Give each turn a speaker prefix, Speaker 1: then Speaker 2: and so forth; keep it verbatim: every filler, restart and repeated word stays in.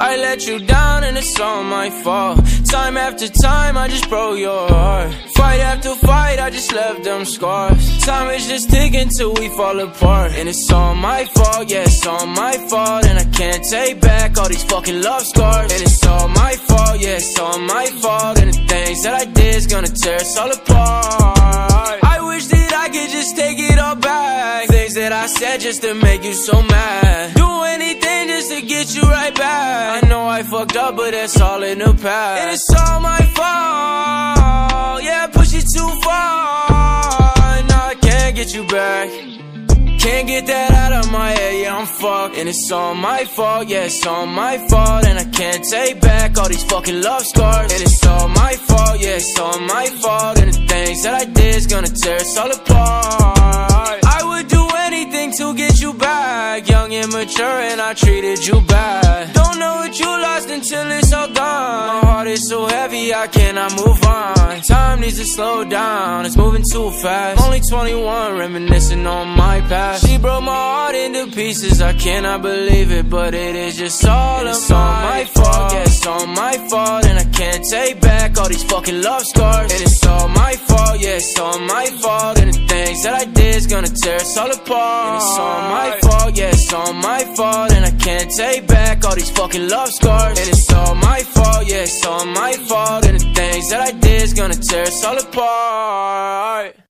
Speaker 1: I let you down and it's all my fault. Time after time I just broke your heart. Fight after fight I just left them scars. Time is just ticking till we fall apart. And it's all my fault, yeah, it's all my fault. And I can't take back all these fucking love scars. And it's all my fault, yeah, it's all my fault. And the things that I did is gonna tear us all apart. I wish that I could just take it all back. Things that I said just to make you so mad. Do anything just to get you right back. I know I fucked up, but that's all in the past. And it's all my fault, yeah, push it too far. Now I can't get you back. Can't get that out of my head, yeah, I'm fucked. And it's all my fault, yeah, it's all my fault. And I can't take back all these fucking love scars. And it's all my fault, yeah, it's all my fault. And the things that I did is gonna tear us all apart. I would do anything to get you back. Young and mature and I treated you bad. Don't know what you lost until it's all gone. My heart is so heavy I cannot move on. Time needs to slow down, it's moving too fast. Only twenty-one, reminiscing on my past. She broke my heart into pieces, I cannot believe it, but it is just all of my fault. Yeah, it's all my fault, and I can't take back all these fucking love scars. And it's all my fault, yeah, it's all my fault. And the things that I did is gonna tear us all apart. And it's all my fault, yeah, it's all my fault. And I can't take back all these fucking love scars. And it's all my fault, yeah, it's all my fault. And the things that I did is gonna tear us all apart.